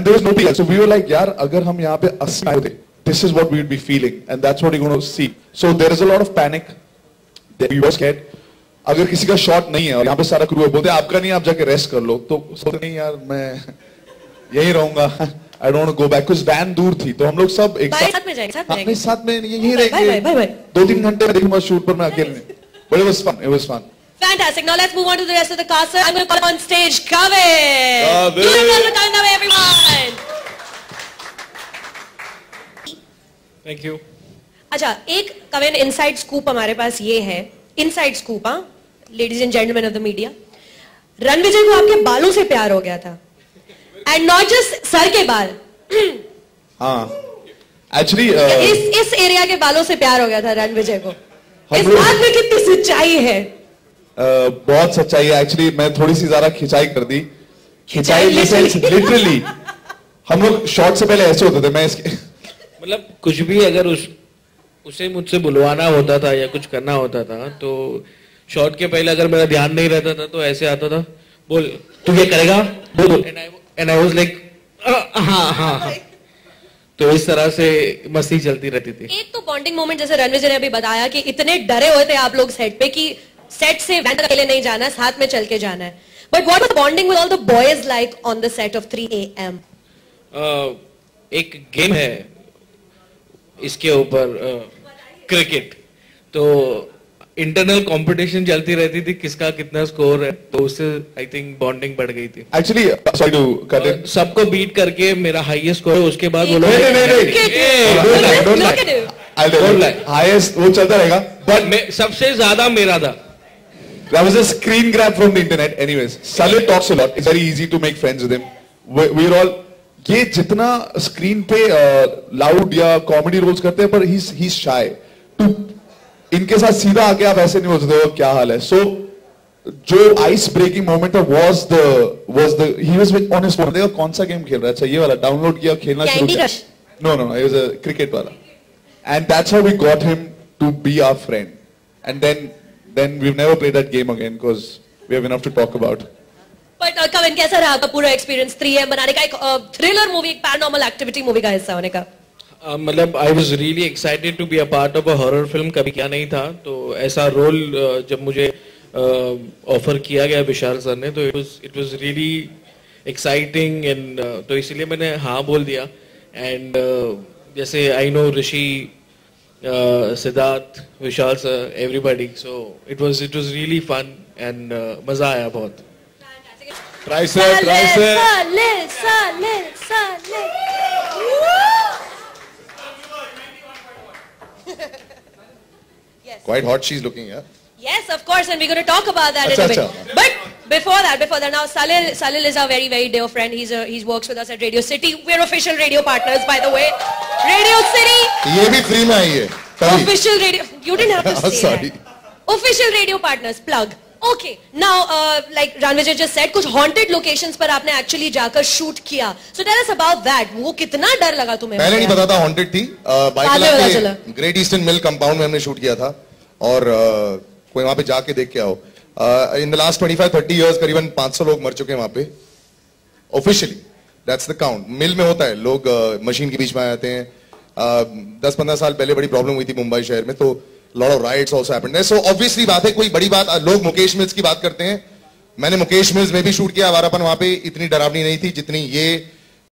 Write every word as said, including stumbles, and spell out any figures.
And there was nobody else. So we were like, यार अगर हम यहाँ पे अस्सी आए होते, this is what we would be feeling, and that's what you're going to see. So there is a lot of panic. We were scared. अगर किसी का शॉट नहीं है और यहाँ पे सारा क्रू बोलते हैं आपका नहीं, आप जाके रेस्ट कर लो, तो सोचते नहीं यार मैं यही रहूंगा. I don't want to go back because van दूर थी, तो हम लोग सब एक साथ में जाएंगे, साथ में जाएंगे, साथ में यहीं रहेंगे. दो तीन घंटे में देखूंगा शूट पर मैं अकेले. But it was fun. It was fun. Fantastic. Now let's move on to the rest of the cast. I'm going to call on stage Kavin. Kavin. Do it one time, everyone. Thank you. अच्छा, एक Kavin inside scoop हमारे पास ये है. Inside scoop, हाँ, ladies and gentlemen of the media. Ranvijay को आपके बालों से प्यार हो गया था. And not just सर के बाल. हाँ. Actually, uh, इस इस एरिया के बालों से प्यार हो गया था रणविजय को. इस बात में कितनी सच्चाई है? Uh, बहुत सच्चाई है. एक्चुअली मैं थोड़ी सी ज्यादा खिंचाई कर दी. खिंचाई लिटरली. हम लोग शॉट से पहले ऐसे होते थे. मैं इसके मतलब कुछ भी अगर उस उसे मुझसे बुलवाना होता था या कुछ करना होता था तो शॉट के पहले अगर मेरा ध्यान नहीं रहता था तो ऐसे आता था, बोल तू ये करेगा, बोल. एंड आई वाज लाइक हाँ हाँ. तो इस तरह से मस्ती चलती रहती थी. एक तो बॉन्डिंग मोमेंट जैसे रणविजय ने अभी बताया कि इतने डरे हुए थे आप लोग सेट पे कि सेट से वैन तक अकेले नहीं जाना है, साथ में चल के जाना है. But what was bonding with all the boys like on the set of three A M? एक गेम है इसके ऊपर, क्रिकेट. तो इंटरनल कंपटीशन चलती रहती थी किसका कितना स्कोर है, तो उससे आई थिंक बॉन्डिंग बढ़ गई थी. Actually sorry to cut in, सबको बीट करके मेरा हाईएस्ट स्कोर है, उसके बाद बोलो नहीं नहीं नहीं हाईएस्ट वो चलता रहेगा, बट सबसे ज्यादा मेरा था. That was a screen grab from the internet. Anyways, Salil talks a lot. It's very easy to make friends with him. We, we're all ये जितना स्क्रीन पे लाउड या कॉमेडी रोल्स करते हैं, पर he's he's shy. To इनके साथ सीधा आके आप ऐसे नहीं बोल सकते हो क्या हाल है. So जो ice breaking moment was the was the he was on his phone. देखो कौन सा गेम खेल रहा है, अच्छा ये वाला डाउनलोड किया, खेलना शुरू किया. No no no, it was a cricket वाला. And that's how we got him to be our friend. And then then we've never played that game again because we have enough to talk about. But uh, Kavin, कैसा रहा आपका पूरा experience three A M बनाने का, एक thriller movie, एक paranormal activity movie का हिस्सा होने का? Uh, मतलब I was really excited to be a part of a horror film. कभी क्या नहीं था, तो ऐसा रोल uh, जब मुझे ऑफर uh, किया गया विशाल सर ने, तो it was it was really exciting. And तो इसलिए मैंने हाँ बोल दिया. एंड uh, जैसे I know Rishi, Siddharth, Vishal sir, everybody, so it was it was really fun and मजा आया बहुत. Try sir, try sir. Salil, Salil, Salil. Yes. Quite hot she's looking, yeah. Yes, of course, and we're going to talk about that Achha, in a bit. achha. But before that, before that, now Salil, Salil is our very, very dear friend. He's a, he works with us at Radio City. We're official radio partners, by the way. Radio City. ये भी free में आई है. Official radio. You didn't have to say Sorry. that. Official radio partners. Plug. Okay. Now, uh, like Ranvijay just said, कुछ haunted locations पर आपने actually जाकर shoot किया. So tell us about that. वो कितना डर लगा तुम्हें? पहले नहीं पता था haunted थी. बाइकला के ग्रेट ईस्टर्न मिल कंपाउंड में हमने शूट किया था और कोई वहाँ पे जाके देख के आओ. In the last twenty five thirty years करीबन पाँच सौ लोग मर चुके हैं वहाँ पे. Officially that's the count. Mill में होता है, लोग मशीन के बीच में आ जाते हैं. दस पंद्रह साल पहले बड़ी प्रॉब्लम हुई थी मुंबई शहर में, तो lot of riots also happened there. So obviously बात है, कोई बड़ी बात, लोग मुकेश मिल्स की बात करते हैं. मैंने मुकेश मिल्स में भी शूट किया, हमारापन वहाँ पे इतनी डरावनी नहीं थी जितनी ये